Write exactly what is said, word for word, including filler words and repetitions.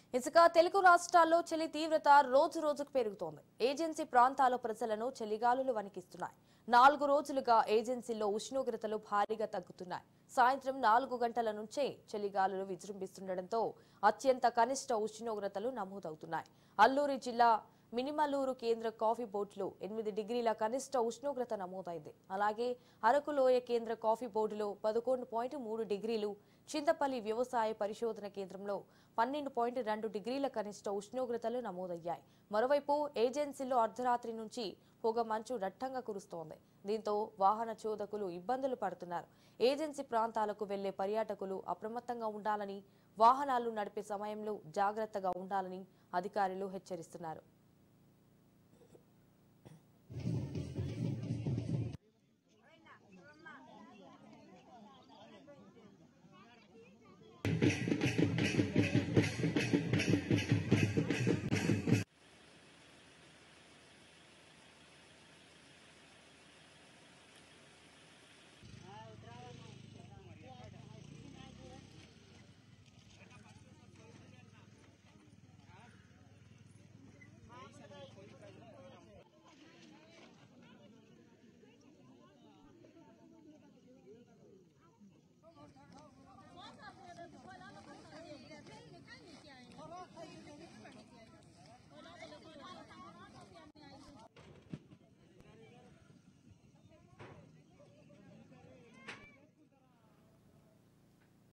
ఇసుక తెలుగు రాష్ట్రాల్లో చలి తీవ్రత రోజు రోజుకు పెరుగుతోంది. ఏజెన్సీ ప్రాంతాల ప్రజలను చలిగాలులు వణికిస్తున్నాయి. నాలుగు రోజులుగా ఏజెన్సీలో ఉష్ణోగ్రతలు భారీగా తగ్గుతున్నాయి. సాయంత్రం నాలుగు గంటల నుంచే చలిగాలులు విజృంభిస్తుండటంతో అత్యంత కనిష్ట ఉష్ణోగ్రతలు నమోదవుతున్నాయి. అల్లూరి జిల్లా మినిమలూరు కేంద్ర కాఫీ బోర్డులో ఎనిమిది డిగ్రీల కనిష్ట ఉష్ణోగ్రత నమోదైంది. అలాగే అరకులోయ కేంద్ర కాఫీ బోర్డులో పదకొండు పాయింట్ మూడు డిగ్రీలు, చింతపల్లి వ్యవసాయ పరిశోధన కేంద్రంలో పన్నెండు పాయింట్ రెండు డిగ్రీల కనిష్ట ఉష్ణోగ్రతలు నమోదయ్యాయి. మరోవైపు ఏజెన్సీలో అర్ధరాత్రి నుంచి పొగ మంచు దట్టంగా కురుస్తోంది. దీంతో వాహన చోదకులు ఇబ్బందులు పడుతున్నారు. ఏజెన్సీ ప్రాంతాలకు వెళ్లే పర్యాటకులు అప్రమత్తంగా ఉండాలని, వాహనాలు నడిపే సమయంలో జాగ్రత్తగా ఉండాలని అధికారులు హెచ్చరిస్తున్నారు.